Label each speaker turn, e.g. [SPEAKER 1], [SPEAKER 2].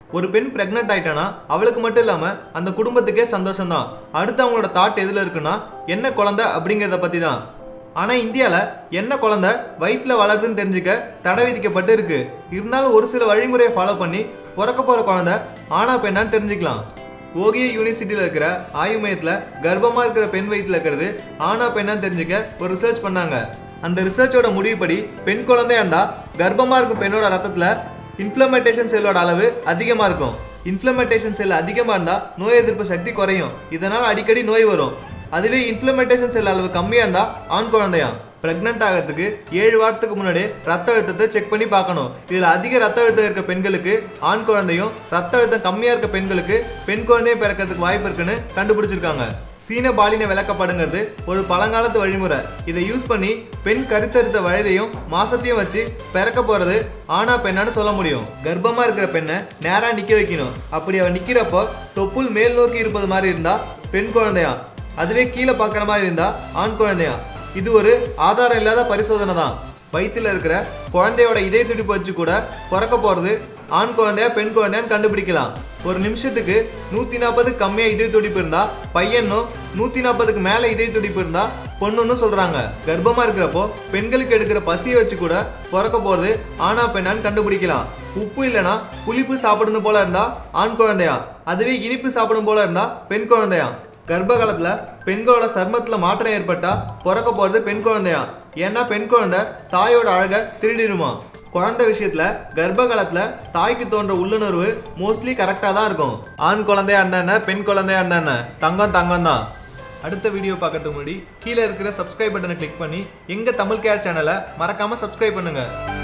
[SPEAKER 1] ஒரு பெண் பிரெக்னென்ட் ஆயிட்டானா அவளுக்கு மட்டும் இல்லாம அந்த குடும்பத்துக்கே சந்தோஷம் தான். அடுத்து அவங்களோட தாட் எதுல இருக்குன்னா என்ன குழந்தை அப்படிங்கிறத பத்தி தான். ஆனா இந்தியால என்ன குழந்தை வயிற்றுல வளருதுன்னு தெரிஞ்சுக்க தடை விதிக்கப்பட்டு இருக்கு. இருந்தாலும் ஒரு சில வழிமுறையை ஃபாலோ பண்ணி பிறக்க போற குழந்தை ஆனா பெண்ணான்னு தெரிஞ்சுக்கலாம். ஓகியோ யூனிவர்சிட்டியில் இருக்கிற ஆய்வு மையத்தில் கர்ப்பமாக இருக்கிற பெண் வயிற்றில் இருக்கிறது ஆனா பெண்ணான்னு தெரிஞ்சுக்க ஒரு ரிசர்ச் பண்ணாங்க. அந்த ரிசர்ச்சோட முடிவுப்படி பெண் குழந்தையா இருந்தால் கர்ப்பமாக இருக்கும் பெண்ணோட ரத்தத்தில் இன்ஃப்ளமேட்டேஷன் செல்லோட அளவு அதிகமாக இருக்கும். இன்ஃப்ளமேட்டேஷன் செல் அதிகமாக இருந்தால் நோய் எதிர்ப்பு சக்தி குறையும். இதனால் அடிக்கடி நோய் வரும். அதுவே இன்ஃப்ளமேட்டேஷன் செல் அளவு கம்மியாக இருந்தால் ஆண் குழந்தையா. பிரெக்னென்ட் ஆகிறதுக்கு 7 வாரத்துக்கு முன்னாடி ரத்த அழுத்தத்தை செக் பண்ணி பார்க்கணும். இதில் அதிக ரத்த அழுத்தம் இருக்க பெண்களுக்கு ஆண் குழந்தையும், ரத்த அழுத்தம் கம்மியாக இருக்க பெண்களுக்கு பெண் குழந்தையும் பிறக்கிறதுக்கு வாய்ப்பு இருக்குன்னு கண்டுபிடிச்சிருக்காங்க. சீன பாலின விளக்கப்படுங்கிறது ஒரு பழங்காலத்து வழிமுறை. இதை யூஸ் பண்ணி பெண் கருத்தறுத்த வயதையும் மாசத்தையும் வச்சு பிறக்க போறது ஆனா பெண்ணான்னு சொல்ல முடியும். கர்ப்பமா இருக்கிற பெண்ணை நேரா நிக்க வைக்கணும். அப்படி அவ நிக்கிறப்போ தொப்புள் மேல் நோக்கி இருப்பது மாதிரி இருந்தா பெண் குழந்தையா, அதுவே கீழே பார்க்குற மாதிரி இருந்தா ஆண் குழந்தையா. இது ஒரு ஆதாரம் இல்லாத பரிசோதனை தான். வயிற்றுல இருக்கிற குழந்தையோட இதய துடிப்பு வச்சு கூட பிறக்க போறது ஆண் குழந்தையா பெண் குழந்தையான்னு கண்டுபிடிக்கலாம். ஒரு நிமிஷத்துக்கு 140 கம்மியா இதய துடிப்பு இருந்தா பையனும், 140க்கு மேல இதய துடிப்பு இருந்தா பொண்ணுன்னு சொல்றாங்க. கர்ப்பமா இருக்கிறப்போ பெண்களுக்கு எடுக்கிற பசியை வச்சு கூட பிறக்க போறது ஆனா பெண்ணான்னு கண்டுபிடிக்கலாம். உப்பு இல்லைன்னா புளிப்பு சாப்பிடணும் போல இருந்தா ஆண் குழந்தையா, அதுவே இனிப்பு சாப்பிடும் போல இருந்தா பெண் குழந்தையா. கர்ப்ப காலத்துல பெண்களோட சர்மத்துல மாற்றம் ஏற்பட்டா பிறக்க போறது பெண் குழந்தையா. ஏன்னா பெண் குழந்தை தாயோட அழகை திருடிடுமா. குழந்தை விஷயத்துல கர்ப்ப காலத்துல தாய்க்கு தோன்ற உள்ளுணர்வு மோஸ்ட்லி கரெக்டா தான் இருக்கும். ஆண் குழந்தையா இருந்தா பெண் குழந்தையா இருந்தா தங்கம் தங்கம் தான். அடுத்த வீடியோ பார்க்கறதுக்கு முன்னாடி கீழே இருக்கிற சப்ஸ்கிரைப் பட்டனை கிளிக் பண்ணி எங்க தமிழ் கேர் சேனலை மறக்காம சப்ஸ்கிரைப் பண்ணுங்க.